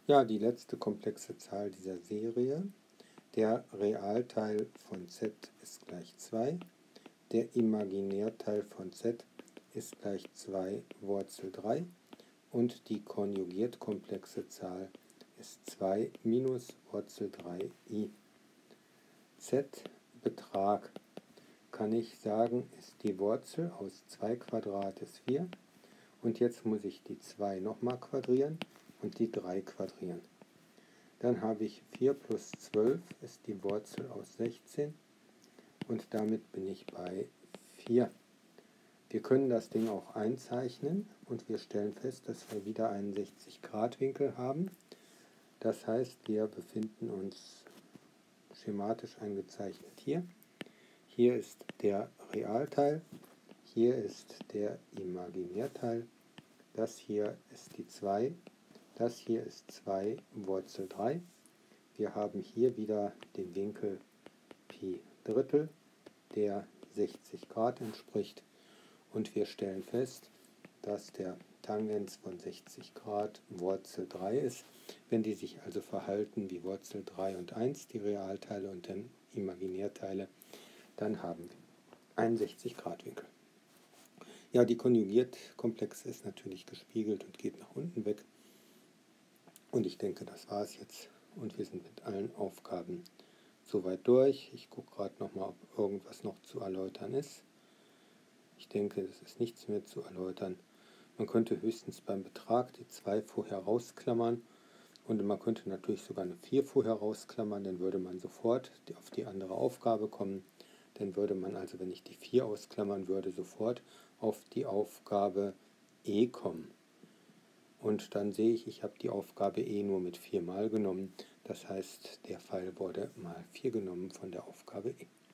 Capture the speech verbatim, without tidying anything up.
Ja, die letzte komplexe Zahl dieser Serie. Der Realteil von z ist gleich zwei. Der Imaginärteil von z ist gleich zwei Wurzel drei. Und die konjugiert komplexe Zahl ist zwei minus Wurzel drei i. Z-Betrag kann ich sagen, ist die Wurzel aus zwei Quadrat ist vier. Und jetzt muss ich die zwei nochmal quadrieren und die drei quadrieren. Dann habe ich vier plus zwölf ist die Wurzel aus sechzehn und damit bin ich bei vier. Wir können das Ding auch einzeichnen und wir stellen fest, dass wir wieder einen sechzig Grad Winkel haben. Das heißt, wir befinden uns schematisch eingezeichnet hier. Hier ist der Realteil, hier ist der Imaginärteil, das hier ist die zwei. Das hier ist zwei Wurzel drei. Wir haben hier wieder den Winkel Pi Drittel, der sechzig Grad entspricht. Und wir stellen fest, dass der Tangens von sechzig Grad Wurzel drei ist. Wenn die sich also verhalten wie Wurzel drei und eins, die Realteile und dann Imaginärteile, dann haben wir einen sechzig Grad Winkel. Ja, die konjugiert Komplexe ist natürlich gespiegelt und geht nach unten weg. Und ich denke, das war es jetzt. Und wir sind mit allen Aufgaben soweit durch. Ich gucke gerade nochmal, ob irgendwas noch zu erläutern ist. Ich denke, es ist nichts mehr zu erläutern. Man könnte höchstens beim Betrag die zwei vorher rausklammern. Und man könnte natürlich sogar eine vier vorher rausklammern. Dann würde man sofort auf die andere Aufgabe kommen. Dann würde man also, wenn ich die vier ausklammern würde, sofort auf die Aufgabe E kommen. Und dann sehe ich, ich habe die Aufgabe E nur mit vier mal genommen. Das heißt, der Pfeil wurde mal vier genommen von der Aufgabe E.